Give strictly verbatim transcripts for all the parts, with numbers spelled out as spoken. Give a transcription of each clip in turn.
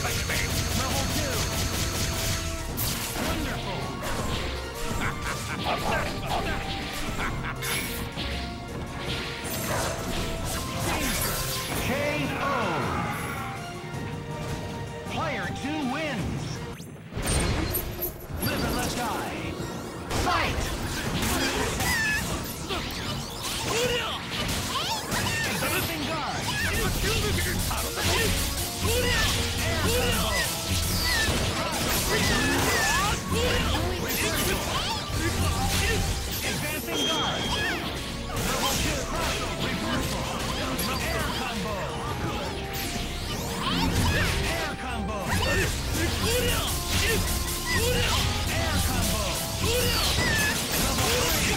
Level two. Wonderful. K O. Player two wins. Live and let die. Fight! Advancing guard. Air Advancing guard. Level two crossover reversal. Air combo. Air combo. Air combo. Level three.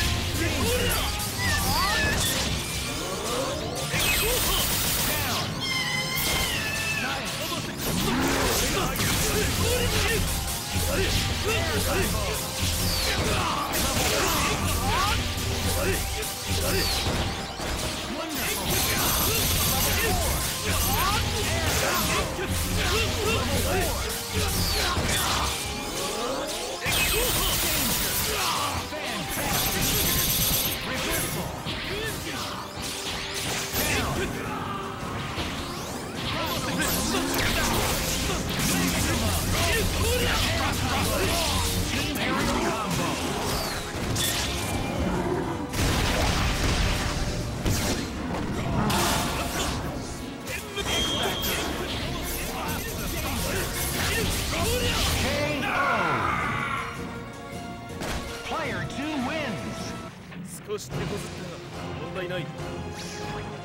Down. Nice. Air combo. Player two wins. 少し手こずったが問題ない。